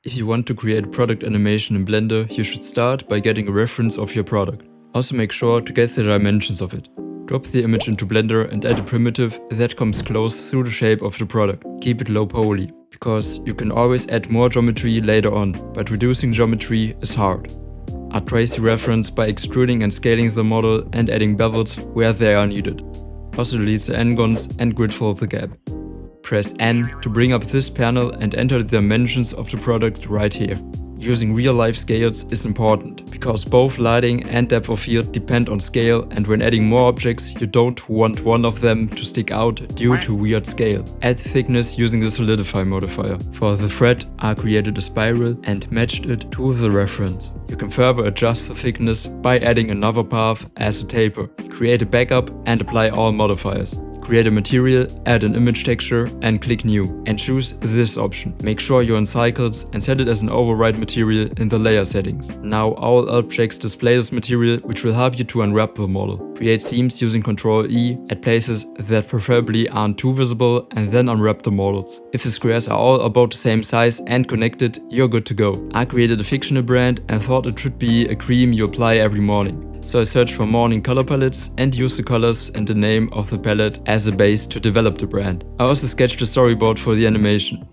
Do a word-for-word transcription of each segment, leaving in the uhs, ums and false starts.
If you want to create a product animation in Blender, you should start by getting a reference of your product. Also make sure to get the dimensions of it. Drop the image into Blender and add a primitive that comes close through the shape of the product. Keep it low poly, because you can always add more geometry later on, but reducing geometry is hard. Add trace reference by extruding and scaling the model and adding bevels where they are needed. Also delete the n-gons and grid fill the gap. Press N to bring up this panel and enter the dimensions of the product right here. Using real-life scales is important, because both lighting and depth of field depend on scale, and when adding more objects you don't want one of them to stick out due to weird scale. Add thickness using the solidify modifier. For the thread, I created a spiral and matched it to the reference. You can further adjust the thickness by adding another path as a taper. Create a backup and apply all modifiers. Create a material, add an image texture and click new and choose this option. Make sure you're in cycles and set it as an override material in the layer settings. Now all objects display this material, which will help you to unwrap the model. Create seams using control E at places that preferably aren't too visible and then unwrap the models. If the squares are all about the same size and connected, you're good to go. I created a fictional brand and thought it should be a cream you apply every morning. So I searched for morning color palettes and used the colors and the name of the palette as a base to develop the brand. I also sketched a storyboard for the animation.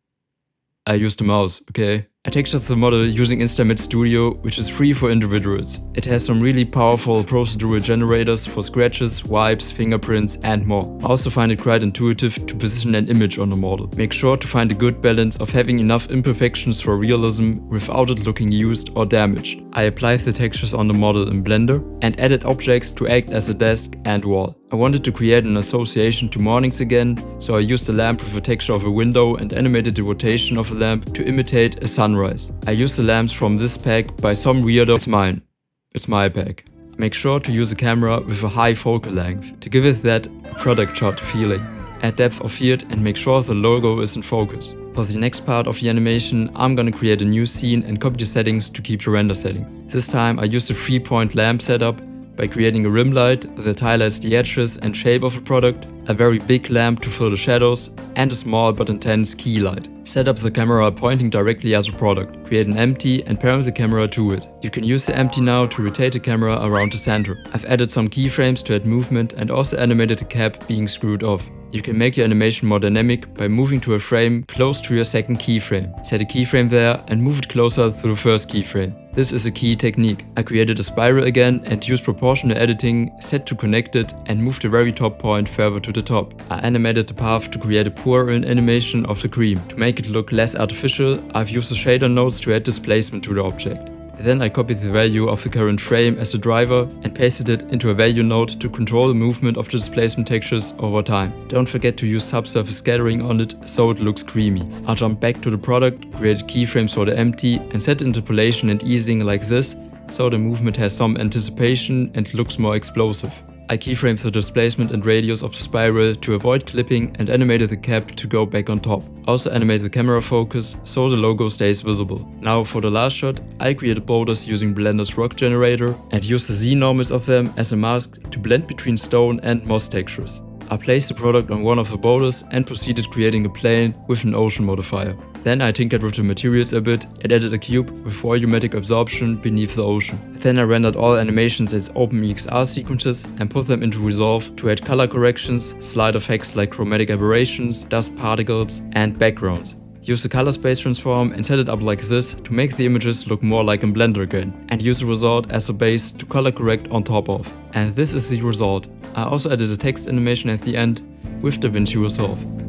I used a mouse, okay? I textured the model using Instamat Studio, which is free for individuals. It has some really powerful procedural generators for scratches, wipes, fingerprints and more. I also find it quite intuitive to position an image on the model. Make sure to find a good balance of having enough imperfections for realism without it looking used or damaged. I applied the textures on the model in Blender and added objects to act as a desk and wall. I wanted to create an association to mornings again, so I used a lamp with a texture of a window and animated the rotation of the lamp to imitate a sun. I used the lamps from this pack by some weirdo. It's mine. It's my pack. Make sure to use a camera with a high focal length to give it that product shot feeling. Add depth of field and make sure the logo is in focus. For the next part of the animation, I'm gonna create a new scene and copy the settings to keep the render settings. This time I used a three point lamp setup by creating a rim light that highlights the edges and shape of the product, a very big lamp to fill the shadows, and a small but intense key light. Set up the camera pointing directly at the product. Create an empty and parent the camera to it. You can use the empty now to rotate the camera around the center. I've added some keyframes to add movement and also animated the cap being screwed off. You can make your animation more dynamic by moving to a frame close to your second keyframe. Set a keyframe there and move it closer to the first keyframe. This is a key technique. I created a spiral again and used proportional editing set to connect it and moved the very top point further to the top. I animated the path to create a pour in animation of the cream. To make it look less artificial, I've used the shader nodes to add displacement to the object. Then I copied the value of the current frame as a driver and pasted it into a value node to control the movement of the displacement textures over time. Don't forget to use subsurface scattering on it so it looks creamy. I'll jump back to the product, create keyframes for the empty and set interpolation and easing like this so the movement has some anticipation and looks more explosive. I keyframed the displacement and radius of the spiral to avoid clipping and animated the cap to go back on top. Also animated the camera focus so the logo stays visible. Now for the last shot, I created boulders using Blender's rock generator and used the Z-normals of them as a mask to blend between stone and moss textures. I placed the product on one of the boulders and proceeded creating a plane with an ocean modifier. Then I tinkered with the materials a bit and added a cube with volumetric absorption beneath the ocean. Then I rendered all animations as OpenEXR sequences and put them into Resolve to add color corrections, slide effects like chromatic aberrations, dust particles and backgrounds. Use the color space transform and set it up like this to make the images look more like in Blender again, and use the result as a base to color correct on top of. And this is the result. I also added a text animation at the end with DaVinci Resolve.